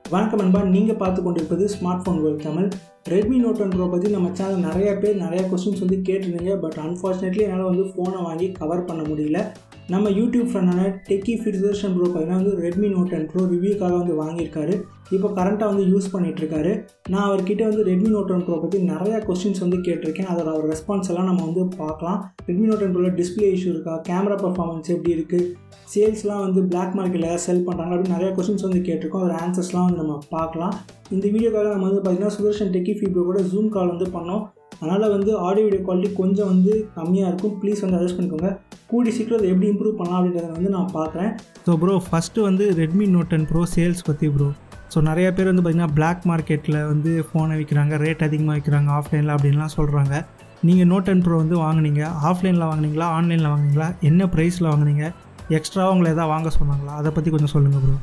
வணக்கம் நண்பா, நீங்கள் பார்த்து கொண்டிருப்பது smart phone world Tamil. Redmi note 10 pro பற்றி நம்ம சேனல் நிறைய கொஸ்டின்ஸ் கேட்டிருந்தீங்க. பட் அன்ஃபார்ச்சுனேட்லி என்னால் ஃபோனை வாங்கி கவர் பண்ண முடியல. நம்ம யூடியூப் ஃப்ரெண்டான டெக்கி ஃபிட்ஸர்ஷன் ப்ரோ பார்த்தீங்கன்னா ரெட்மி நோட் 10 ப்ரோ ரிவ்யூக்காக வாங்கியிருக்காரு. இப்போ கரண்ட்டாக யூஸ் பண்ணிகிட்ருக்காரு. நான் அவர்கிட்ட ரெட்மி நோட் 10 ப்ரோ பற்றி நிறையா கொஸ்டின்ஸ் கேட்டிருக்கேன். அதோட அவர் ரெஸ்பான்ஸ் எல்லாம் நம்ம பார்க்கலாம். ரெட்மி நோட் 10 ப்ரோவில் டிஸ்பிளே இஷ்யூ இருக்கா, கேமரா பர்ஃபார்மன்ஸ் எப்படி இருக்குது, சேல்ஸ்லாம் பிளாக் மார்க்கெட்டில் ஏதாவது செல் பண்ணுறாங்க அப்படின்னு நிறையா கொஸ்டின்ஸ் கேட்டிருக்கோம். அதோட ஆன்சர்ஸ்லாம் நம்ம பார்க்கலாம். இந்த வீடியோக்காக நம்ம பார்த்திங்கன்னா சுதர்ஷன் டெக்கி ஃபீட் கூட ஜூம் கால் பண்ணோம். அதனால் ஆடியோ வீடியோ குவாலிட்டி கொஞ்சம் கம்மியாக இருக்கும். ப்ளீஸ் அட்ஜஸ்ட் பண்ணிக்கோங்க. கூடி சீக்கிரம் அதை எப்படி இம்ப்ரூவ் பண்ணலாம் அப்படின்றத நான் பார்க்குறேன். So bro, first Redmi note 10 Pro sales பற்றி ப்ரோ. ஸோ நிறையா பேர் பார்த்திங்கன்னா பிளாக் மார்க்கெட்டில் ஃபோனை விற்கிறாங்க, ரேட் அதிகமாக விற்கிறாங்க ஆஃப்லைனில் அப்படின்லாம் சொல்கிறாங்க. நீங்கள் நோட் 10 ப்ரோ வாங்குனீங்க, ஆஃப்லைனில் வாங்குனீங்களா ஆன்லைனில் வாங்குனீங்களா, என்ன ப்ரைஸில் வாங்குனீங்க, எக்ஸ்ட்ராவாக உங்களை எதாவது வாங்க சொன்னாங்களா, அதை பற்றி கொஞ்சம் சொல்லுங்கள் ப்ரோ.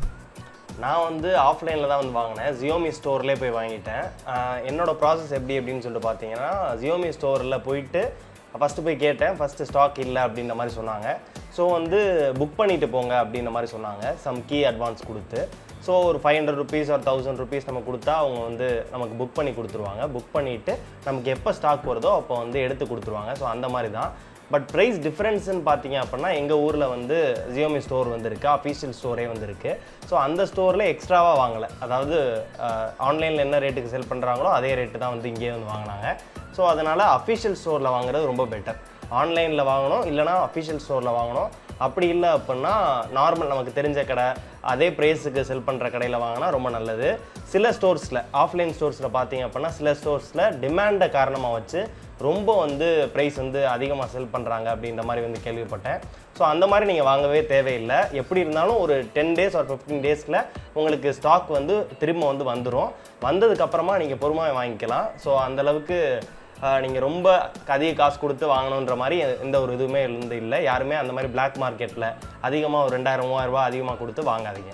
நான் ஆஃப்லைனில் தான் வாங்கினேன். ஜியோமி ஸ்டோர்லேயே போய் வாங்கிட்டேன். என்னோடய ப்ராசஸ் அப்படின்னு சொல்லிட்டு பார்த்தீங்கன்னா, ஜியோமி ஸ்டோரில் போயிட்டு ஃபஸ்ட்டு போய் கேட்டேன். ஃபஸ்ட்டு ஸ்டாக் இல்லை அப்படின்ற மாதிரி சொன்னாங்க. ஸோ புக் பண்ணிவிட்டு போங்க அப்படின்ற மாதிரி சொன்னாங்க. சம் கீ அட்வான்ஸ் கொடுத்து. ஸோ ஒரு 500 rupees or 1000 rupees நம்ம கொடுத்தா அவங்க நமக்கு புக் பண்ணி கொடுத்துருவாங்க. புக் பண்ணிவிட்டு நமக்கு எப்போ ஸ்டாக் வருதோ அப்போ எடுத்து கொடுத்துருவாங்க. ஸோ அந்த மாதிரி தான். பட் ப்ரைஸ் டிஃப்ரென்ஸ்ன்னு பார்த்தீங்க அப்படின்னா, எங்கள் ஊரில் ஜியோமி ஸ்டோர் இருக்குது, அஃபீஷியல் ஸ்டோரே இருக்குது. ஸோ அந்த ஸ்டோரில் எக்ஸ்ட்ராவாக வாங்கலை. அதாவது ஆன்லைனில் என்ன ரேட்டுக்கு செல் பண்ணுறாங்களோ அதே ரேட்டு தான் இங்கேயே வாங்கினாங்க. ஸோ அதனால் அஃபீஷியல் ஸ்டோரில் வாங்குறது ரொம்ப பெட்டர். ஆன்லைனில் வாங்கணும், இல்லைனா அஃபீஷியல் ஸ்டோரில் வாங்கணும். அப்படி இல்லை அப்படின்னா நார்மல் நமக்கு தெரிஞ்ச கடை அதே ப்ரைஸுக்கு செல் பண்ணுற கடையில் வாங்கினா ரொம்ப நல்லது. சில ஸ்டோர்ஸில், ஆஃப்லைன் ஸ்டோர்ஸில் பார்த்தீங்க அப்படின்னா சில ஸ்டோர்ஸில் டிமாண்டை காரணமாக வச்சு ரொம்ப ப்ரைஸ் அதிகமாக செல் பண்ணுறாங்க அப்படின்ற மாதிரி கேள்விப்பட்டேன். ஸோ அந்த மாதிரி நீங்கள் வாங்கவே தேவையில்லை. எப்படி இருந்தாலும் ஒரு 10 days or 15 daysல உங்களுக்கு ஸ்டாக் திரும்ப வந்துடும். வந்ததுக்கப்புறமா நீங்கள் பொறுமையாக வாங்கிக்கலாம். ஸோ அந்தளவுக்கு நீங்கள் ரொம்ப அதிக காசு கொடுத்து வாங்கணுன்ற மாதிரி எந்த ஒரு இதுவுமே இல்லை. யாருமே அந்த மாதிரி பிளாக் மார்க்கெட்டில் அதிகமாக ஒரு 2000-3000 ரூபா அதிகமாக கொடுத்து வாங்காதீங்க.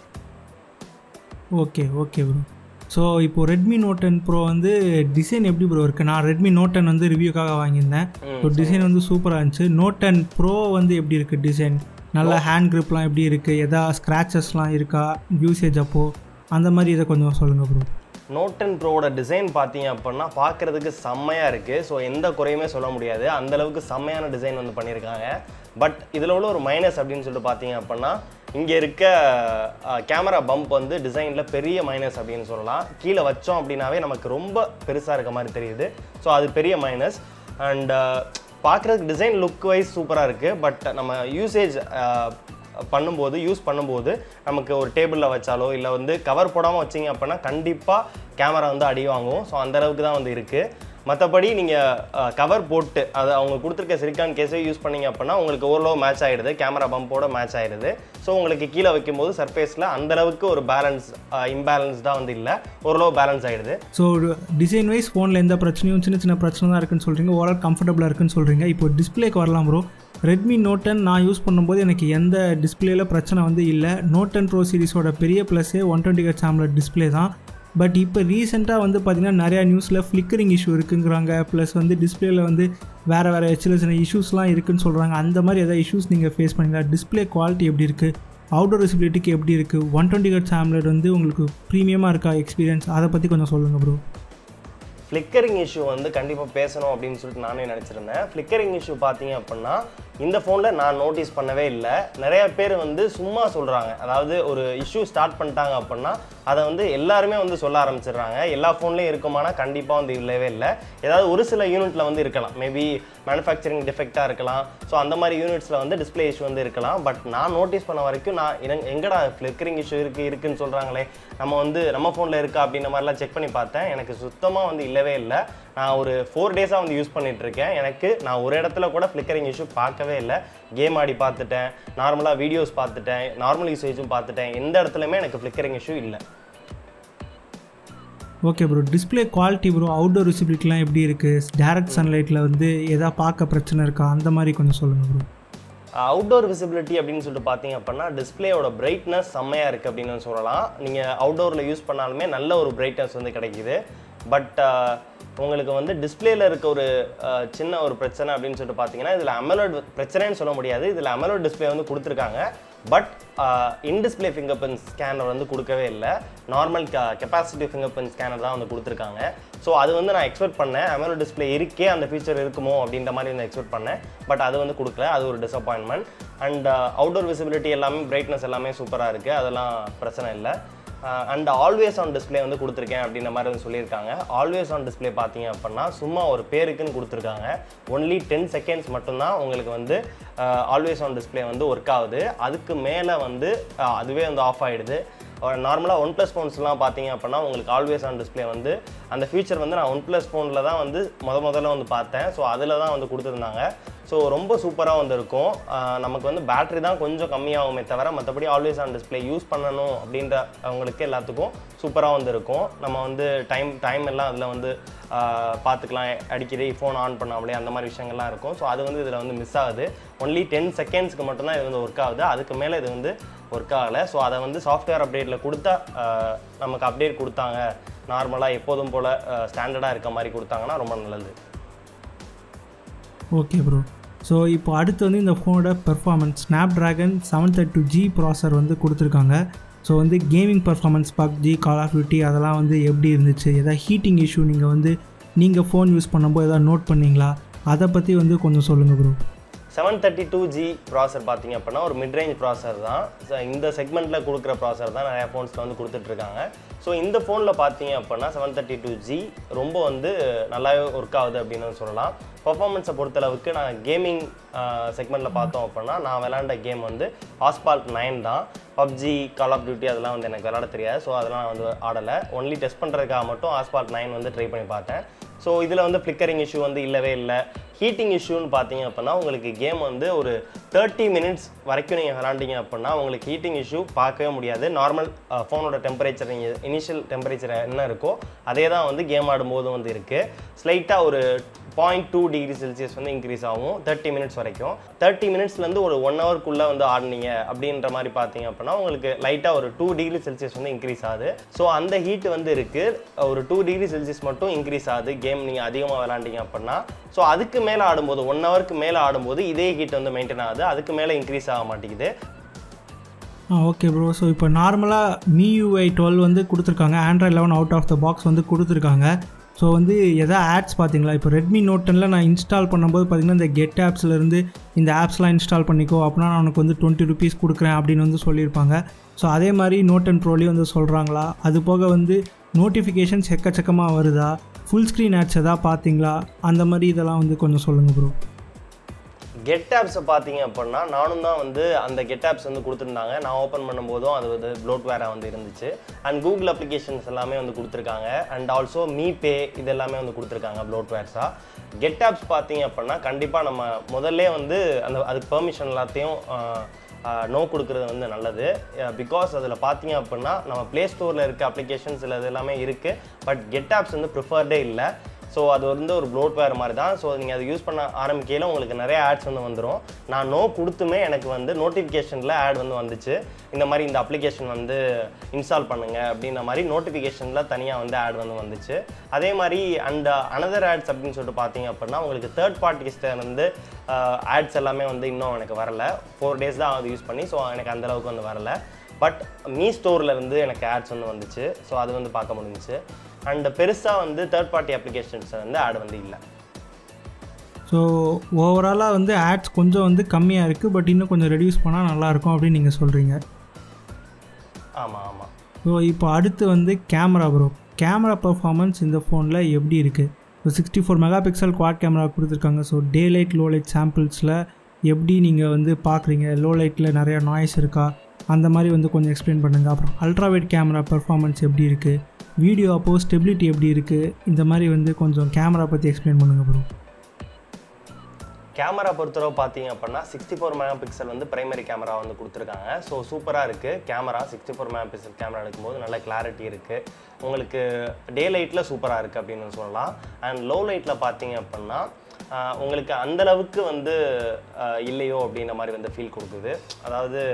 Okay bro. ஸோ இப்போது ரெட்மி நோட் 10 ப்ரோ டிசைன் எப்படி ப்ரோ இருக்குது? நான் ரெட்மி நோட் 10 ரிவ்யூக்காக வாங்கியிருந்தேன். ஸோ டிசைன் சூப்பராக இருந்துச்சு. நோட் 10 ப்ரோ எப்படி இருக்குது டிசைன்? நல்ல ஹேண்ட் க்ரிப்லாம் எப்படி இருக்குது? எதாவது ஸ்க்ராச்சஸ்லாம் இருக்கா யூசேஜ் அப்போது? அந்த மாதிரி இதை கொஞ்சம் சொல்லுங்கள் ப்ரோ. நோட் 10 ப்ரோவோட டிசைன் பார்த்தீங்க அப்படின்னா பார்க்குறதுக்கு செம்மையாக இருக்குது. ஸோ எந்த குறையுமே சொல்ல முடியாது. அந்தளவுக்கு செம்மையான டிசைன் பண்ணியிருக்காங்க. பட் இதில் உள்ள ஒரு மைனஸ் அப்படின்னு சொல்லிட்டு பார்த்தீங்க அப்படின்னா, இங்கே இருக்க கேமரா பம்ப் டிசைனில் பெரிய மைனஸ் அப்படின்னு சொல்லலாம். கீழே வச்சோம் அப்படின்னாவே நமக்கு ரொம்ப பெருசாக இருக்க மாதிரி தெரியுது. ஸோ அது பெரிய மைனஸ். அண்ட் பார்க்குறதுக்கு டிசைன் லுக் வைஸ் சூப்பராக இருக்குது. பட் நம்ம யூஸ் பண்ணும்போது நமக்கு ஒரு டேபிளில் வச்சாலோ இல்லை கவர் போடாமல் வச்சிங்க அப்படின்னா கண்டிப்பாக கேமரா அடி வாங்கும். ஸோ அந்தளவுக்கு தான் இருக்குது. மற்றபடி நீங்கள் கவர் போட்டு அதை அவங்க கொடுத்துருக்க சிலிக்கான் கேஸே யூஸ் பண்ணிங்க அப்படின்னா உங்களுக்கு ஓரளவு மேட்ச் ஆகிடுது, கேமரா பம்போட மேட்ச் ஆகிடுது. ஸோ உங்களுக்கு கீழே வைக்கும்போது சர்ஃபேஸில் அந்தளவுக்கு ஒரு இம்பேலன்ஸ்டாக இல்லை, ஓரளவு பேலன்ஸ் ஆகிடுது. ஸோ டிசைன் வைஸ் ஃபோனில் எந்த பிரச்சனையும் சின்ன பிரச்சனை தான் இருக்குன்னு சொல்கிறீங்க, ஓரளவு கம்ஃபர்டபுளாக இருக்குன்னு சொல்கிறீங்க. இப்போ டிஸ்பிளேக்கு வரலாம் ப்ரோ. ரெட்மி நோட் 10 நான் யூஸ் பண்ணும்போது எனக்கு எந்த டிஸ்பிளேயில் பிரச்சனை இல்லை. நோட் 10 ப்ரோ சீரிஸோட பெரிய ப்ளஸ்ஸே 120Hz AMOLED டிஸ்பிளே தான். பட் இப்போ ரீசெண்டாக பார்த்திங்கன்னா நிறையா நியூஸில் ஃப்ளிக்கரிங் இஷ்யூ இருக்குங்கிறாங்க. ப்ளஸ் டிஸ்பிளேயில் வேறு சின்ன இஷ்யூஸ்லாம் இருக்குதுன்னு சொல்கிறாங்க. அந்த மாதிரி எதாவது இஷ்யூஸ் நீங்கள் ஃபேஸ் பண்ணிங்களா? டிஸ்பிளே குவாலிட்டி எப்படி இருக்குது? அவுட்டோர் விசிபிலிட்டிக்கு எப்படி இருக்குது? 120Hz AMOLED உங்களுக்கு ப்ரீமியமாக இருக்கா எக்ஸ்பீரியன்ஸ்? அதை பற்றி கொஞ்சம் சொல்லுங்கள் ப்ரோ. ஃப்ளிக்கரிங் இஷ்யூ கண்டிப்பாக பேசணும் அப்படின்னு சொல்லிட்டு நானே நினச்சிருந்தேன். ஃப்ளிக்கரிங் இஷ்யூ பார்த்தீங்க அப்படின்னா இந்த ஃபோனில் நான் நோட்டீஸ் பண்ணவே இல்லை. நிறையா பேர் சும்மா சொல்கிறாங்க. அதாவது ஒரு இஷ்யூ ஸ்டார்ட் பண்ணிட்டாங்க அப்படின்னா அதை எல்லாருமே சொல்ல ஆரம்பிச்சிடுறாங்க. எல்லா ஃபோன்லேயும் இருக்குமானா கண்டிப்பாக இல்லவே இல்லை. ஏதாவது ஒரு சில யூனிட்டில் இருக்கலாம். மேபி மேனுஃபேக்சரிங் டிஃபெக்டாக இருக்கலாம். ஸோ அந்த மாதிரி யூனிட்ஸில் டிஸ்பிளே இஷ்யூ இருக்கலாம். பட் நான் நோட்டீஸ் பண்ண வரைக்கும் எங்கடா ஃப்ளிக்கரிங் இஷ்யூ இருக்குன்னு சொல்கிறாங்களே, நம்ம ஃபோனில் இருக்கா அப்படின்ற மாதிரிலாம் செக் பண்ணி பார்த்தேன். எனக்கு சுத்தமாக இல்லவே இல்லை. நான் ஒரு 4 days யூஸ் பண்ணிகிட்ருக்கேன். நான் ஒரு இடத்துல கூட ஃப்ளிக்கரிங் இஷ்யூ பார்க்கவே இல்லை. கேம் ஆடி பார்த்துட்டேன், நார்மலாக வீடியோஸ் பார்த்துட்டேன், நார்மல் யூசேஜும் பார்த்துட்டேன். எந்த இடத்துலையுமே எனக்கு ஃப்ளிக்கரிங் இஷ்யூ இல்லை. Okay bro. Display quality bro, outdoor விசிபிலிட்டிலாம் எப்படி இருக்குது? டேரக்ட் சன்லைட்டில் எதாவது பார்க்க பிரச்சனை இருக்கா? அந்த மாதிரி கொஞ்சம் சொல்லுங்கள் ப்ரோ. அவுட்டோர் விசிபிலிட்டி அப்படின்னு சொல்லிட்டு பார்த்தீங்க அப்படின்னா டிஸ்பிளேயோட பிரைட்னஸ் செம்மையாக இருக்குது அப்படின்னு சொல்லலாம். நீங்கள் அவுட்டோரில் யூஸ் பண்ணாலுமே நல்ல ஒரு பிரைட்னஸ் கிடைக்குது. பட் உங்களுக்கு டிஸ்பிளேல இருக்க ஒரு சின்ன ஒரு பிரச்சனை அப்படின்னு சொல்லிட்டு பார்த்தீங்கன்னா, இதில் AMOLED பிரச்சனைன்னு சொல்ல முடியாது. இதில் AMOLED டிஸ்பிளே கொடுத்துருக்காங்க. But in display finger print scanner வந்து கொடுக்கவே இல்லை. Normal capacitive finger print scanner தான் வந்து கொடுத்துருக்காங்க. ஸோ அது வந்து நான் எக்ஸ்பெக்ட் பண்ணேன், AMOLED டிஸ்பிளே இருக்கே அந்த ஃபீச்சர் இருக்குமோ அப்படின்ற மாதிரி வந்து எக்ஸ்பெக்ட் பண்ணேன். பட் அது வந்து கொடுக்கல, அது ஒரு டிசப்பாயின்மெண்ட். அண்ட் அவுட்டோர் விசிபிலிட்டி எல்லாமே பிரைட்னஸ் எல்லாமே சூப்பராக இருக்குது, அதெல்லாம் பிரச்சனை இல்லை. அண்ட் ஆல்வேஸ் ஆன் டிஸ்பிளே வந்து கொடுத்துருக்கேன் அப்படின்ற மாதிரி வந்து சொல்லியிருக்காங்க. ஆல்வேஸ் ஆன் டிஸ்பிளே பார்த்தீங்க அப்படின்னா சும்மா ஒரு பேருக்குன்னு கொடுத்துருக்காங்க. ஒன்லி 10 செகண்ட்ஸ் மட்டும்தான் உங்களுக்கு வந்து ஆல்வேஸ் ஆன் டிஸ்பிளே வந்து ஒர்க் ஆகுது. அதுக்கு மேலே வந்து அதுவே வந்து ஆஃப் ஆகிடுது. நார்மலாக OnePlus ஃபோன்ஸ்லாம் பார்த்தீங்க அப்படின்னா உங்களுக்கு ஆல்வேஸ் ஆன் டிஸ்பிளே வந்து அந்த ஃபீச்சர் வந்து நான் OnePlus ஃபோனில் தான் வந்து முதல்ல வந்து பார்த்தேன். ஸோ அதில் தான் வந்து கொடுத்துருந்தாங்க. ஸோ ரொம்ப சூப்பராக வந்து இருக்கும். நமக்கு வந்து பேட்டரி தான் கொஞ்சம் கம்மியாகுமே தவிர மற்றபடி ஆல்வேஸ் ஆன் டிஸ்பிளே யூஸ் பண்ணணும் அப்படின்ற அவங்களுக்கு எல்லாத்துக்கும் சூப்பராக வந்து இருக்கும். நம்ம வந்து டைம் எல்லாம் அதில் வந்து பார்த்துக்கலாம், அடிக்கடி ஃபோன் ஆன் பண்ணாமலே அந்த மாதிரி விஷயங்கள்லாம் இருக்கும். ஸோ அது வந்து இதில் வந்து மிஸ் ஆகுது. ஒன்லி 10 செகண்ட்ஸ்க்கு மட்டும்தான் இது வந்து ஒர்க் ஆகுது, அதுக்கு மேலே இது வந்து ஒர்க் ஆகலை. ஸோ அதை வந்து சாஃப்ட்வேர் அப்டேட்டில் கொடுத்தா நமக்கு அப்டேட் கொடுத்தாங்க, நார்மலாக எப்போதும் போல் ஸ்டாண்டர்டாக இருக்க மாதிரி கொடுத்தாங்கன்னா ரொம்ப நல்லது. Okay bro. ஸோ இப்போ அடுத்து வந்து இந்த ஃபோனோட பெர்ஃபார்மன்ஸ் ஸ்னாப்ட்ராகன் 732G ப்ராசர் வந்து கொடுத்துருக்காங்க. ஸோ வந்து gaming performance PUBG, call of duty அதெல்லாம் வந்து எப்படி இருந்துச்சு? எதாவது ஹீட்டிங் இஷ்யூ நீங்கள் ஃபோன் யூஸ் பண்ணும்போது எதாவது நோட் பண்ணிங்களா? அதை பற்றி வந்து கொஞ்சம் சொல்லுங்கள் ப்ரோ. 732G ப்ராசர் பார்த்தீங்க அப்படின்னா ஒரு மிட்ரேஞ்ச் ப்ராசர் தான். இந்த செக்மெண்ட்டில் கொடுக்குற ப்ராசர் தான் நிறையா ஃபோன்ஸில் வந்து கொடுத்துட்ருக்காங்க. ஸோ இந்த ஃபோனில் பார்த்தீங்க அப்படின்னா 732G ரொம்ப வந்து நல்லாவே ஒர்க் ஆகுது அப்படின்னு சொல்லலாம். பர்ஃபார்மன்ஸை பொறுத்தளவுக்கு நான் கேமிங் செக்மெண்ட்டில் பார்த்தோம் அப்படின்னா நான் விளாண்ட கேம் வந்து Asphalt 9 தான். PUBG, கால் ஆஃப் டியூட்டி அதெல்லாம் வந்து எனக்கு விளாட தெரியாது. ஸோ அதெல்லாம் நான் வந்து ஆடலை. ஒன்லி டெஸ்ட் பண்ணுறதுக்காக மட்டும் Asphalt 9 வந்து ட்ரை பண்ணி பார்த்தேன். ஸோ இதில் வந்து ஃப்ளிக்கரிங் இஷ்யூ வந்து இல்லவே இல்லை. ஹீட்டிங் இஷ்யூன்னு பார்த்தீங்க அப்படின்னா உங்களுக்கு கேம் வந்து ஒரு 30 மினிட்ஸ் வரைக்கும் நீங்கள் விளாண்டிங்க அப்படின்னா உங்களுக்கு ஹீட்டிங் இஷ்யூ பார்க்கவே முடியாது. நார்மல் ஃபோனோட டெம்பரேச்சர் நீங்கள் இனிஷியல் டெம்பரேச்சர் என்ன இருக்கோ அதே தான் வந்து கேம் ஆடும்போது வந்து இருக்குது. ஸ்லைட்டாக ஒரு 0.2 டிகிரி செல்சியஸ் வந்து இன்க்ரீஸ் ஆகும் 30 மினிட்ஸ் வரைக்கும். 30 மினிட்ஸ்லேருந்து ஒரு 1 ஹவருக்குள்ளே வந்து ஆடினீங்க அப்படின்ற மாதிரி பார்த்தீங்க அப்படின்னா உங்களுக்கு லைட்டாக ஒரு 2 டிகிரி செல்சியஸ் வந்து இன்க்ரீஸ் ஆகுது. ஸோ அந்த ஹீட் வந்து இருக்குது, ஒரு 2 டிகிரி செல்சியஸ் மட்டும் இன்க்ரீஸ் ஆகுது கேம் நீங்கள் அதிகமாக விளாண்டிங்க அப்படின்னா. ஸோ அதுக்கு மேலே ஆடும்போது 1 ஹவருக்கு மேலே ஆடும்போது இதே ஹீட் வந்து மெயின்டைன் ஆகுது, அதுக்கு மேலே இன்க்ரீஸ் ஆக மாட்டேங்குது. Okay bro. ஸோ இப்போ நார்மலாக MIUI 12 வந்து கொடுத்துருக்காங்க, Android 11 out of the box வந்து கொடுத்துருக்காங்க. ஸோ வந்து எதாவது ஆட்ஸ் பார்த்தீங்களா? இப்போ Redmi Note 10 நான் இன்ஸ்டால் பண்ணும்போது பார்த்தீங்கன்னா இந்த கெட் ஆப்ஸ்லேருந்து இந்த ஆப்ஸ்லாம் இன்ஸ்டால் பண்ணிக்கோ அப்படின்னா நான் உனக்கு வந்து 20 rupees கொடுக்குறேன் அப்படின்னு வந்து சொல்லியிருப்பாங்க. ஸோ அதே மாதிரி Note 10 Proலையும் வந்து சொல்கிறாங்களா? அது போக வந்து நோட்டிஃபிகேஷன்ஸ் எக்கச்சக்கமாக வருதா? ஃபுல் ஸ்க்ரீன் ஆட்ஸ் எதாவது பார்த்தீங்களா? அந்த மாதிரி இதெல்லாம் வந்து கொஞ்சம் சொல்லுங்கள் ப்ரோ. கெட் ஆப்ஸை பார்த்தீங்க அப்படின்னா நானும் தான் வந்து அந்த கெட் ஆப்ஸ் வந்து கொடுத்துருந்தாங்க. நான் ஓப்பன் பண்ணும்போதும் அது வந்து ப்ளோட்வேராக வந்து இருந்துச்சு. அண்ட் கூகுள் அப்ளிகேஷன்ஸ் எல்லாமே வந்து கொடுத்துருக்காங்க. அண்ட் ஆல்சோ மீபே இது எல்லாமே வந்து கொடுத்துருக்காங்க ப்ளோட்வேர்ஸாக. கெட் ஆப்ஸ் பார்த்தீங்க அப்படின்னா கண்டிப்பாக நம்ம முதல்ல வந்து அதுக்கு பெர்மிஷன் எல்லாத்தையும் நோ கொடுக்குறது வந்து நல்லது. பிகாஸ் அதில் பார்த்தீங்க அப்படின்னா நம்ம ப்ளே ஸ்டோரில் இருக்க அப்ளிகேஷன்ஸ் இல்லை இது எல்லாமே இருக்குது. பட் கெட் ஆப்ஸ் வந்து ப்ரிஃபர்டே இல்லை. ஸோ அது வந்து ஒரு ப்ளோட்வேர் மாதிரி தான். ஸோ நீங்கள் அதை யூஸ் பண்ண ஆரம்பிக்கையில் உங்களுக்கு நிறைய ஆட்ஸ் வந்து வந்துடும். நான் நோ கொடுத்துமே எனக்கு வந்து நோட்டிஃபிகேஷனில் ஆட் வந்து வந்துச்சு, இந்த மாதிரி இந்த அப்ளிகேஷன் வந்து இன்ஸ்டால் பண்ணுங்கள் அப்படின்ற மாதிரி நோட்டிஃபிகேஷனில் தனியாக வந்து ஆட் வந்து வந்துச்சு. அதே மாதிரி அண்ட் அனதர் ஆட்ஸ் அப்படின்னு சொல்லிட்டு பார்த்தீங்க அப்படின்னா உங்களுக்கு தேர்ட் பார்ட்டிஸ்ட்டை வந்து ஆட்ஸ் எல்லாமே வந்து இன்னும் எனக்கு வரலை. 4 days தான் அது யூஸ் பண்ணி. ஸோ எனக்கு அந்தளவுக்கு வந்து வரலை. பட் மீ ஸ்டோரில் இருந்து எனக்கு ஆட்ஸ் வந்து வந்துச்சு. ஸோ அது வந்து பார்க்க முடிஞ்சிச்சு. அண்ட் பெருசாக வந்து தேர்ட் பார்ட்டி அப்ளிகேஷன்ஸ் வந்து ஆட் வந்து இல்லை. ஸோ ஓவராலாக வந்து ஆட்ஸ் கொஞ்சம் வந்து கம்மியாக இருக்குது, பட் இன்னும் கொஞ்சம் ரெடியூஸ் பண்ணால் நல்லாயிருக்கும் அப்படின்னு நீங்கள் சொல்கிறீங்க. ஆமாம் ஆமாம். ஸோ இப்போ அடுத்து வந்து கேமரா ப்ரோ. கேமரா பர்ஃபார்மன்ஸ் இந்த ஃபோனில் எப்படி இருக்குது? இப்போ 64 மெகாபிக்சல் குவாட் கேமரா கொடுத்துருக்காங்க. So day light low light சாம்பிள்ஸில் எப்படி நீங்கள் வந்து பார்க்குறீங்க? லோ லைட்டில் நிறையா நாய்ஸ் இருக்கா? அந்த மாதிரி வந்து கொஞ்சம் எக்ஸ்பிளைன் பண்ணுங்கள். அப்புறம் அல்ட்ராவைட் கேமரா பர்ஃபார்மன்ஸ் எப்படி இருக்குது? வீடியோ அப்போ ஸ்டெபிலிட்டி எப்படி இருக்குது? இந்த மாதிரி வந்து கொஞ்சம் கேமரா பற்றி எக்ஸ்பிளைன் பண்ணுங்கள் ப்ரோ. கேமரா பொறுத்தளவு பார்த்தீங்க அப்படின்னா 64 மெகாபிக்சல் வந்து பிரைமரி கேமரா வந்து கொடுத்துருக்காங்க. ஸோ சூப்பராக இருக்குது கேமரா. 64 மெகாபிக்சல் கேமரா எடுக்கும்போது நல்ல கிளாரிட்டி இருக்குது. உங்களுக்கு டே லைட்டில் சூப்பராக இருக்குது அப்படின்னு சொல்லலாம். அண்ட் லோ லைட்டில் பார்த்தீங்க அப்படின்னா உங்களுக்கு அந்தளவுக்கு வந்து இல்லையோ அப்படின்ற மாதிரி வந்து ஃபீல் கொடுக்குது. அதாவது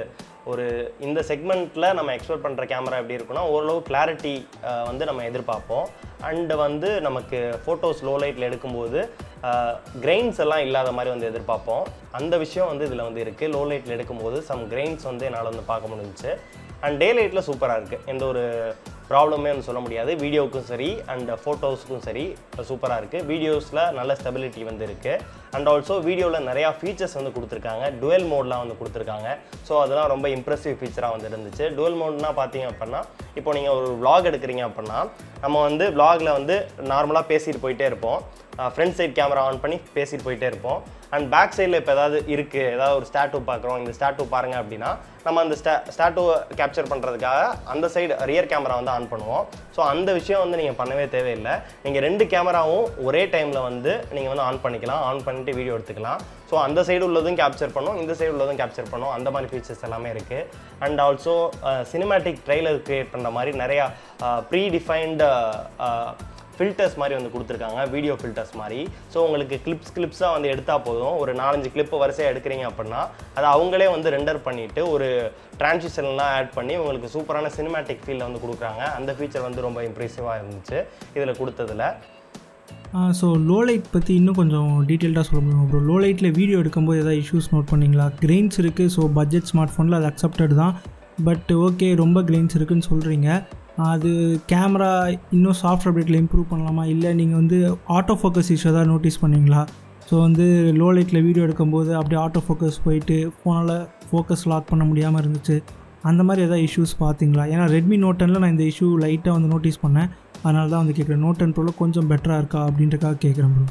ஒரு இந்த செக்மெண்ட்டில் நம்ம எக்ஸ்பெக்ட் பண்ணுற கேமரா எப்படி இருக்குன்னா ஓரளவு கிளாரிட்டி வந்து நம்ம எதிர்பார்ப்போம். அண்டு வந்து நமக்கு ஃபோட்டோஸ் லோ லைட்டில் எடுக்கும்போது கிரெயின்ஸ் எல்லாம் இல்லாத மாதிரி வந்து எதிர்பார்ப்போம். அந்த விஷயம் வந்து இதில் வந்து இருக்குது. லோ லைட்டில் எடுக்கும்போது சம் கிரெயின்ஸ் வந்து என்னால் வந்து பார்க்க முடிஞ்சிச்சு. அண்ட் டே லைட்டில் சூப்பராக இருக்குது, எந்த ஒரு ப்ராப்ளமே வந்து சொல்ல முடியாது. வீடியோவுக்கும் சரி அண்ட் ஃபோட்டோஸுக்கும் சரி சூப்பராக இருக்குது. வீடியோஸில் நல்ல ஸ்டெபிலிட்டி வந்து இருக்குது. அண்ட் ஆல்சோ வீடியோவில் நிறையா ஃபீச்சர்ஸ் வந்து கொடுத்துருக்காங்க. டுவெல் மோட்லாம் வந்து கொடுத்துருக்காங்க. ஸோ அதெல்லாம் ரொம்ப இம்ப்ரெசிவ் ஃபீச்சராக வந்து இருந்துச்சு. டுவெல் மோட்னா பார்த்தீங்க அப்படின்னா இப்போ நீங்கள் ஒரு vlog எடுக்கிறீங்க அப்படின்னா நம்ம வந்து vlogல வந்து நார்மலாக பேசிட்டு போயிட்டே இருப்போம். ஃப்ரண்ட் சைட் கேமரா ஆன் பண்ணி பேசிட்டு போயிட்டே இருப்போம். அண்ட் பேக் சைடில் இப்போ ஏதாவது இருக்குது, ஏதாவது ஒரு ஸ்டாட்டூ பார்க்குறோம், இந்த ஸ்டாட்டூ பாருங்கள் அப்படின்னா நம்ம அந்த ஸ்டாட்டூவை கேப்சர் பண்ணுறதுக்காக அந்த சைடு ரியர் கேமரா வந்து ஆன் பண்ணுவோம். ஸோ அந்த விஷயம் வந்து நீங்கள் பண்ணவே தேவையில்லை. நீங்கள் 2 கேமராவும் ஒரே டைமில் வந்து நீங்கள் வந்து ஆன் பண்ணிக்கலாம். ஆன் பண்ணிட்டு வீடியோ எடுத்துக்கலாம். ஸோ அந்த சைடு உள்ளதும் கேப்சர் பண்ணும், இந்த சைடு உள்ளதும் கேப்சர் பண்ணும். அந்த மாதிரி ஃபீச்சர்ஸ் எல்லாமே இருக்குது. And also cinematic trailer create பண்ணுற மாதிரி நிறையா ப்ரீ டிஃபைன்டு ஃபில்டர்ஸ் மாதிரி வந்து கொடுத்துருக்காங்க, வீடியோ ஃபில்டர்ஸ் மாதிரி. ஸோ உங்களுக்கு கிளிப்ஸாக வந்து எடுத்தால் போதும். ஒரு 4-5 கிளிப்பு வரிசையாக எடுக்கிறீங்க அப்படின்னா அதை அவங்களே வந்து ரெண்டர் பண்ணிவிட்டு ஒரு டிரான்சிஷன்லாம் ஆட் பண்ணி உங்களுக்கு சூப்பரான சினிமேட்டிக் ஃபீலில் வந்து கொடுக்குறாங்க. அந்த ஃபீச்சர் வந்து ரொம்ப இம்ப்ரெசிவாக இருந்துச்சு இதில் கொடுத்ததில். ஸோ லோ லைட் பற்றி இன்னும் கொஞ்சம் டீட்டெயில்டாக சொல்ல முடியும் ப்ரோ. லோ லைட்டில் வீடியோ எடுக்கும்போது எதாவது இஷ்யூஸ் நோட் பண்ணிங்களா? கிரெயின்ஸ் இருக்குது, ஸோ பட்ஜெட் ஸ்மார்ட் ஃபோனில் அது அக்செப்டட் தான். பட் ஓகே, ரொம்ப கிரெயின்ஸ் இருக்குதுன்னு சொல்கிறீங்க. அது கேமரா இன்னும் சாஃப்ட்வேர் அப்டேட்டில் இம்ப்ரூவ் பண்ணலாமா, இல்லை நீங்கள் வந்து ஆட்டோ ஃபோக்கஸ் இஷ்யூ தான் நோட்டீஸ் பண்ணிங்களா? ஸோ வந்து லோ லைட்டில் வீடியோ எடுக்கும்போது அப்படியே ஆட்டோ ஃபோக்கஸ் போயிட்டு ஃபோனால் ஃபோக்கஸ் லாக் பண்ண முடியாமல் இருந்துச்சு. அந்த மாதிரி எதாவது இஷ்யூஸ் பார்த்தீங்களா? ஏன்னா ரெட்மி நோட் 10ல் நான் இந்த இஷ்யூ லைட்டாக வந்து நோட்டீஸ் பண்ணேன். அதனால தான் வந்து கேட்குறேன். நோட் 10 ப்ரோவில் கொஞ்சம் பெட்டராக இருக்கா அப்படின்றக்காக கேட்குறேன் ப்ரோ.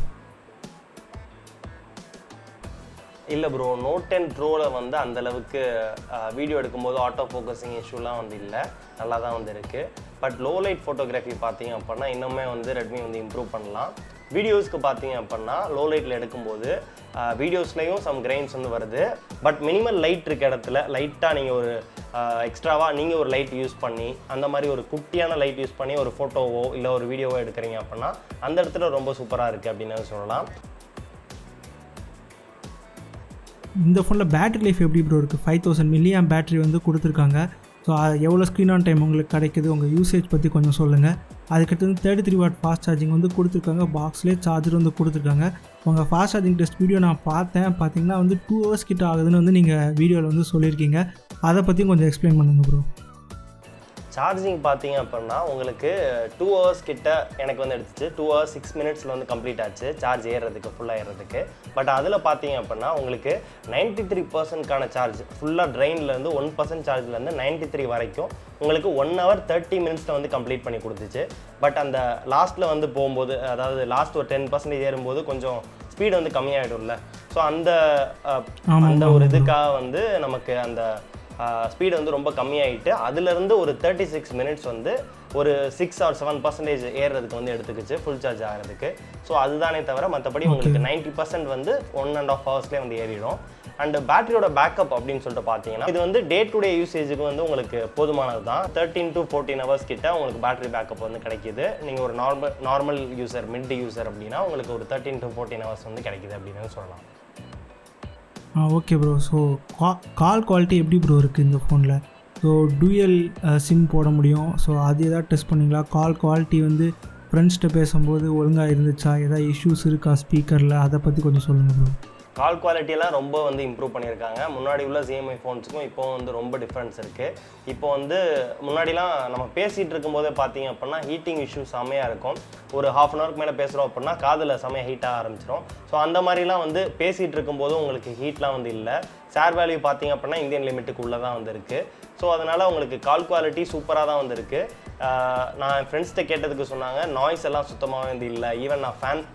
இல்லை ப்ரோ, நோட் 10 ப்ரோவில் வந்து அந்தளவுக்கு வீடியோ எடுக்கும்போது ஆட்டோ ஃபோக்கஸிங் இஷ்யூலாம் வந்து இல்லை, நல்லா தான் வந்து இருக்குது. பட் லோ லைட் ஃபோட்டோகிராஃபி பார்த்தீங்க அப்படின்னா இன்னுமே வந்து ரெட்மி வந்து இம்ப்ரூவ் பண்ணலாம். வீடியோஸ்க்கு பார்த்தீங்க அப்படின்னா லோ லைட்டில் எடுக்கும்போது வீடியோஸ்லேயும் சம் கிரெயின்ஸ் வந்து வருது. பட் மினிமல் லைட் இருக்க இடத்துல லைட்டாக நீங்கள் ஒரு எக்ஸ்ட்ராவாக நீங்கள் ஒரு லைட் யூஸ் பண்ணி அந்த மாதிரி ஒரு குட்டியான லைட் யூஸ் பண்ணி ஒரு ஃபோட்டோவோ இல்லை ஒரு வீடியோவோ எடுக்கிறீங்க அப்படின்னா அந்த இடத்துல ரொம்ப சூப்பராக இருக்குது அப்படின்னு சொல்லலாம். இந்த ஃபோனில் பேட்டரி லைஃப் எப்படி ப்ரோ இருக்குது? 5000 mAh பேட்டரி வந்து கொடுத்துருக்காங்க. ஸோ எவ்வளோ ஸ்க்ரீன் ஆன் டைம் உங்களுக்கு கிடைக்குது, உங்கள் யூசேஜ் பற்றி கொஞ்சம் சொல்லுங்கள். அதுக்கடுத்து 33 வாட் ஃபாஸ்ட் சார்ஜிங் வந்து கொடுத்துருக்காங்க. பாக்ஸ்லேயே சார்ஜர் வந்து கொடுத்துருக்காங்க. உங்கள் ஃபாஸ்ட் சார்ஜிங் டெஸ்ட் வீடியோ நான் பார்த்தீங்கன்னா வந்து 2 hours கிட்ட ஆகுதுன்னு வந்து நீங்கள் வீடியோவில் வந்து சொல்லியிருக்கீங்க. அதை பற்றி கொஞ்சம் எக்ஸ்பிளைன் பண்ணுங்கள் ப்ரோ. சார்ஜிங் பார்த்தீங்க அப்படின்னா உங்களுக்கு 2 hours கிட்ட எனக்கு வந்து எடுத்துச்சு. 2 hours 6 minutes வந்து கம்ப்ளீட் ஆச்சு சார்ஜ் ஏறுறதுக்கு, ஃபுல்லாக ஏறுறதுக்கு. பட் அதில் பார்த்தீங்க அப்படின்னா உங்களுக்கு 93%க்கான சார்ஜ் ஃபுல்லாக ட்ரெயின்லேருந்து 1% சார்ஜ்லேருந்து 93 வரைக்கும் உங்களுக்கு 1 hour 30 minutes வந்து கம்ப்ளீட் பண்ணி கொடுத்துச்சு. பட் அந்த லாஸ்ட்டில் வந்து போகும்போது, அதாவது லாஸ்ட் ஒரு 10% ஏறும்போது கொஞ்சம் ஸ்பீடு வந்து கம்மியாகிடும்ல. ஸோ அந்த ஒரு இதுக்காக வந்து நமக்கு அந்த ஸ்பீடு வந்து ரொம்ப கம்மியாகிட்டு அதுலேருந்து ஒரு 36 minutes வந்து ஒரு 6 or 7% ஏறுறதுக்கு வந்து எடுத்துக்கிச்சு ஃபுல் சார்ஜ் ஆகிறதுக்கு. ஸோ அதுதானே தவிர மற்றபடி உங்களுக்கு 90% வந்து 1.5 hours வந்து ஏறிடும். அண்ட் பேட்டரியோட பேக்கப் அப்படின்னு சொல்லிட்டு பார்த்தீங்கன்னா இது வந்து டே டு டே யூசேஜுக்கு வந்து உங்களுக்கு போதுமானது தான். 13 to 14 hours கிட்ட உங்களுக்கு பேட்டரி பேக்கப் வந்து கிடைக்கிது. நீங்கள் ஒரு நார்மல் யூசர், மிட் யூசர் அப்படின்னா உங்களுக்கு ஒரு 13 to 14 hours வந்து கிடைக்கிது அப்படின்னு சொல்லலாம். Okay bro. So call quality எப்படி ப்ரோ இருக்குது இந்த ஃபோனில்? ஸோ டூயல் சிம் போட முடியும். ஸோ அது எதாவது டெஸ்ட் பண்ணிங்களா? கால் குவாலிட்டி வந்து ஃப்ரெண்ட்ஸ்கிட்ட பேசும்போது ஒழுங்காக இருந்துச்சா? எதாவது இஷ்யூஸ் இருக்கா ஸ்பீக்கரில்? அதை பற்றி கொஞ்சம் சொல்லுங்கள் ப்ரோ. கால் குவாலிட்டியெல்லாம் ரொம்ப வந்து இம்ப்ரூவ் பண்ணியிருக்காங்க. முன்னாடி உள்ள ZMI ஃபோன்ஸுக்கும் இப்போ வந்து ரொம்ப டிஃப்ரென்ஸ் இருக்குது. இப்போ வந்து முன்னாடிலாம் நம்ம பேசிகிட்டு இருக்கும்போதே பார்த்தீங்க அப்படின்னா ஹீட்டிங் இஷ்யூஸ் செம்மையாக இருக்கும். ஒரு ½ an hour மேலே பேசுகிறோம் அப்படின்னா காதில் செம்மையாக ஹீட்டாக ஆரம்பிச்சிடும். ஸோ அந்த மாதிரிலாம் வந்து பேசிகிட்டு இருக்கும்போது உங்களுக்கு ஹீட்லாம் வந்து இல்லை. ஷேர் வேல்யூ பார்த்தீங்க அப்படின்னா இந்தியன் லிமிட்டுக்கு உள்ளே தான் வந்து இருக்குது. ஸோ அதனால் உங்களுக்கு கால் குவாலிட்டி சூப்பராக தான் வந்து இருக்குது. நான் என் ஃப்ரெண்ட்ஸ்கிட்ட கேட்டதுக்கு சொன்னாங்க நாய்ஸ் எல்லாம் சுத்தமாகவே வந்து இல்லை. ஈவன் நான்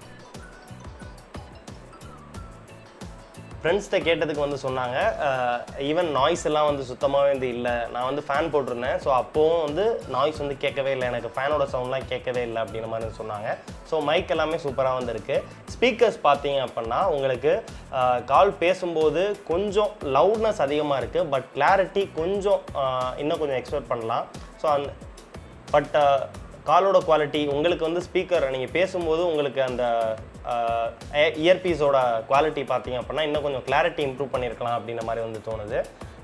ஃப்ரெண்ட்ஸ்கிட்ட கேட்டதுக்கு வந்து சொன்னாங்க ஈவன் நாய்ஸ் எல்லாம் வந்து சுத்தமாகவே வந்து இல்லை. நான் வந்து ஃபேன் போட்டிருந்தேன். ஸோ அப்போவும் வந்து நாய்ஸ் வந்து கேட்கவே இல்லை, எனக்கு ஃபேனோட சவுண்ட்லாம் கேட்கவே இல்லை அப்படின்ற மாதிரி சொன்னாங்க. ஸோ மைக் எல்லாமே சூப்பராக வந்து இருக்குது. ஸ்பீக்கர்ஸ் பார்த்தீங்க அப்படின்னா உங்களுக்கு கால் பேசும்போது கொஞ்சம் லவுட்னஸ் அதிகமாக இருக்குது. பட் கிளாரிட்டி கொஞ்சம் இன்னும் கொஞ்சம் எக்ஸ்பெக்ட் பண்ணலாம். ஸோ பட் காலோட குவாலிட்டி உங்களுக்கு வந்து ஸ்பீக்கர் நீங்கள் பேசும்போது உங்களுக்கு அந்த இயர்பீஸோட குவாலிட்டி பார்த்தீங்க அப்படின்னா இன்னும் கொஞ்சம் கிளாரிட்டி இம்ப்ரூவ் பண்ணியிருக்கலாம் அப்படின்ற மாதிரி வந்து தோணுது.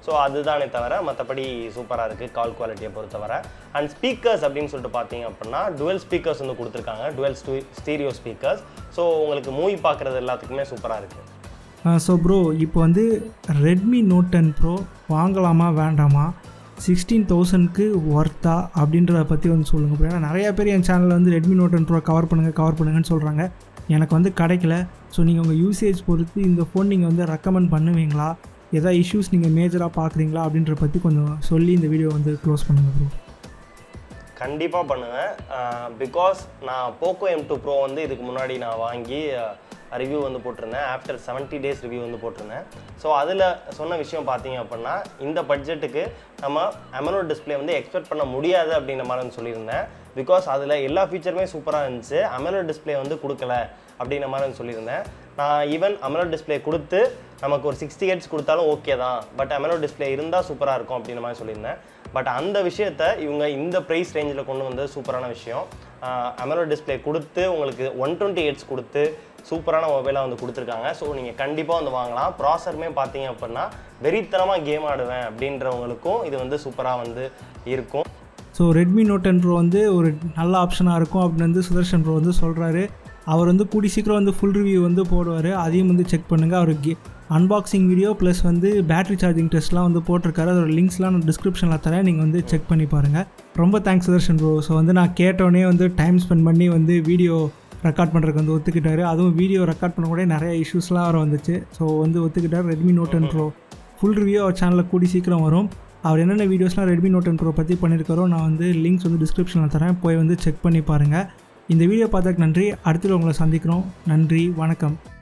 ஸோ அதுதானே தவிர மற்றபடி சூப்பராக இருக்குது கால் குவாலிட்டியை பொறுத்தவரை. அண்ட் ஸ்பீக்கர்ஸ் அப்படின்னு சொல்லிட்டு பார்த்தீங்க அப்படின்னா டுவெல் ஸ்பீக்கர்ஸ் வந்து கொடுத்துருக்காங்க, டுவெல் ஸ்டீரியோ ஸ்பீக்கர்ஸ். ஸோ உங்களுக்கு மூவி பார்க்குறது எல்லாத்துக்குமே சூப்பராக இருக்குது. ஸோ ப்ரோ இப்போ வந்து ரெட்மி நோட் 10 ப்ரோ வாங்கலாமா வேண்டாமா, 16,000க்கு ஒர்த்தா அப்படின்றத பற்றி வந்து சொல்லுங்கள் ப்ரோ. ஏன்னா நிறையா பேர் என் சேனலில் வந்து ரெட்மி நோட் 10 ப்ரோ கவர் பண்ணுங்கன்னு சொல்கிறாங்க. எனக்கு வந்து கிடைக்கல. ஸோ நீங்கள் உங்கள் யூசேஜ் பொறுத்து இந்த ஃபோன் நீங்கள் வந்து ரெக்கமெண்ட் பண்ணுவீங்களா, எதாவது இஷ்யூஸ் நீங்கள் மேஜராக பார்க்குறீங்களா அப்படின்றத பற்றி கொஞ்சம் சொல்லி இந்த வீடியோ வந்து க்ளோஸ் பண்ணுங்கள் ப்ரோ. கண்டிப்பாக பண்ணுவேன். பிகாஸ் நான் போக்கோ M2 ப்ரோ வந்து இதுக்கு முன்னாடி நான் வாங்கி ரிவ்யூ வந்து போட்டிருந்தேன். ஆஃப்டர் 70 days ரிவ்யூ வந்து போட்டிருந்தேன். ஸோ அதில் சொன்ன விஷயம் பார்த்தீங்க அப்படின்னா இந்த பட்ஜெட்டுக்கு நம்ம AMOLED டிஸ்பிளே வந்து எக்ஸ்பெக்ட் பண்ண முடியாது அப்படின்ற மாதிரி வந்து சொல்லியிருந்தேன். பிகாஸ் அதில் எல்லா ஃபீச்சருமே சூப்பராக இருந்துச்சு, AMOLED டிஸ்பிளே வந்து கொடுக்கல அப்படின்ற மாதிரி வந்து சொல்லியிருந்தேன். நான் ஈவன் AMOLED டிஸ்பிளே கொடுத்து நமக்கு ஒரு 60 Hz கொடுத்தாலும் ஓகே தான், பட் AMOLED டிஸ்பிளே இருந்தால் சூப்பராக இருக்கும் அப்படின்ற மாதிரி சொல்லியிருந்தேன். பட் அந்த விஷயத்தை இவங்க இந்த ப்ரைஸ் ரேஞ்சில் கொண்டு வந்து சூப்பரான விஷயம். AMOLED டிஸ்பிளே கொடுத்து உங்களுக்கு 120 Hz கொடுத்து சூப்பரான மொபைலாக வந்து கொடுத்துருக்காங்க. ஸோ நீங்கள் கண்டிப்பாக வந்து வாங்கலாம். ப்ராசருமே பார்த்தீங்க அப்படின்னா வெறித்தனமாக கேம் ஆடுவேன் அப்படின்றவங்களுக்கும் இது வந்து சூப்பராக வந்து இருக்கும். ஸோ ரெட்மி நோட் 10 ப்ரோ வந்து ஒரு நல்ல ஆப்ஷனாக இருக்கும் அப்படின்னு வந்து சுதர்ஷன் ப்ரோ வந்து சொல்கிறாரு. அவர் வந்து கூடி சீக்கிரம் வந்து ஃபுல் ரிவ்யூ வந்து போடுவார், அதையும் வந்து செக் பண்ணுங்கள். அவருக்கு அன்பாக்சிங் வீடியோ ப்ளஸ் வந்து பேட்டரி சார்ஜிங் டெஸ்ட்லாம் வந்து போட்டிருக்காரு. அதோட லிங்க்ஸ்லாம் நான் டிஸ்கிரிப்ஷனில் தரேன், நீங்கள் வந்து செக் பண்ணி பாருங்கள். ரொம்ப தேங்க்ஸ் சுதர்ஷன் ப்ரோ. ஸோ வந்து நான் கேட்டோடனே வந்து டைம் ஸ்பெண்ட் பண்ணி வந்து வீடியோ ரெக்கார்ட் பண்ணுறதுக்கு வந்து ஒத்துக்கிட்டாரு. அதுவும் வீடியோ ரெக்கார்ட் பண்ண கூட நிறைய இஷ்யூஸ்லாம் வர வந்துச்சு. ஸோ வந்து ஒத்துக்கிட்டார். Redmi note 10 Pro full review அவர் சேனலில் கூடி சீக்கிரம் வரும். அவர் என்னென்ன வீடியோஸ்லாம் ரெட்மி நோட் 10 ப்ரோ பற்றி பண்ணியிருக்காரோ நான் வந்து லிங்க்ஸ் வந்து டிஸ்கிரிப்ஷனில் தரேன், போய் வந்து செக் பண்ணி பாருங்கள். இந்த வீடியோ பார்த்ததுக்கு நன்றி. அடுத்து உங்களை சந்திக்கிறோம். நன்றி, வணக்கம்.